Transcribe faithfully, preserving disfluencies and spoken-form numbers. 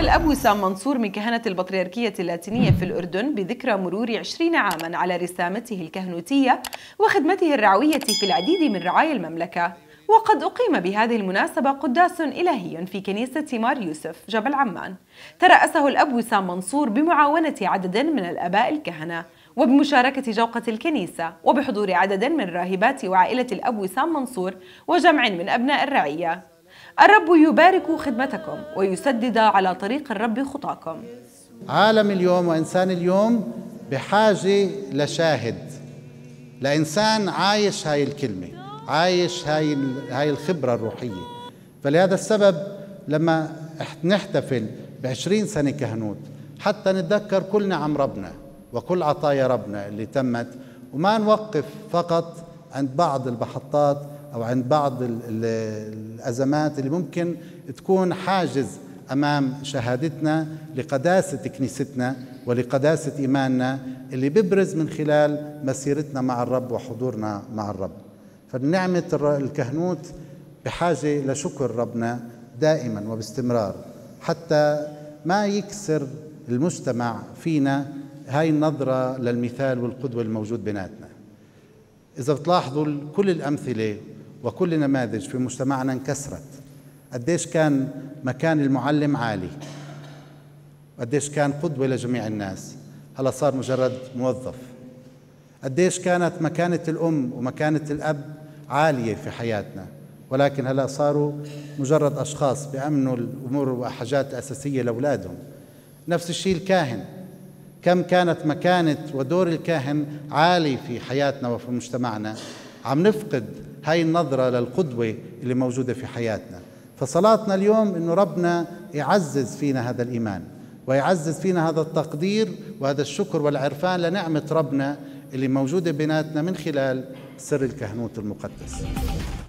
الأب وسام منصور من كهنة البطريركية اللاتينية في الأردن بذكرى مرور عشرين عاما على رسامته الكهنوتية وخدمته الرعوية في العديد من رعايا المملكة. وقد أقيم بهذه المناسبة قداس إلهي في كنيسة مار يوسف جبل عمان، ترأسه الأب وسام منصور بمعاونة عدد من الآباء الكهنة وبمشاركة جوقة الكنيسة وبحضور عدد من الراهبات وعائلة الأب وسام منصور وجمع من أبناء الرعية. الرب يبارك خدمتكم ويسدد على طريق الرب خطاكم. عالم اليوم وإنسان اليوم بحاجة لشاهد، لإنسان عايش هاي الكلمة، عايش هاي هاي الخبرة الروحية. فلهذا السبب لما نحتفل بعشرين سنة كهنوت حتى نتذكر كل نعم ربنا وكل عطايا ربنا اللي تمت، وما نوقف فقط عند بعض المحطات أو عند بعض الأزمات اللي ممكن تكون حاجز أمام شهادتنا لقداسة كنيستنا ولقداسة إيماننا اللي بيبرز من خلال مسيرتنا مع الرب وحضورنا مع الرب. فنعمة الكهنوت بحاجة لشكر ربنا دائما وباستمرار حتى ما يكسر المجتمع فينا هاي النظرة للمثال والقدوة الموجود بيناتنا. إذا بتلاحظوا كل الأمثلة وكل النماذج في مجتمعنا انكسرت. قديش كان مكان المعلم عالي، قديش كان قدوة لجميع الناس، هلا صار مجرد موظف. قديش كانت مكانة الأم ومكانة الأب عالية في حياتنا، ولكن هلا صاروا مجرد أشخاص بيأمنوا الأمور وحاجات أساسية لأولادهم. نفس الشيء الكاهن، كم كانت مكانة ودور الكاهن عالي في حياتنا وفي مجتمعنا. عم نفقد هاي النظرة للقدوة اللي موجودة في حياتنا. فصلاتنا اليوم إنه ربنا يعزز فينا هذا الإيمان ويعزز فينا هذا التقدير وهذا الشكر والعرفان لنعمة ربنا اللي موجودة بيناتنا من خلال سر الكهنوت المقدس.